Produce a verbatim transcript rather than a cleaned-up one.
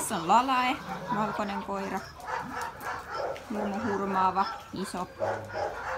Tässä on Lalae, valkoinen koira. Hirmu hurmaava, iso.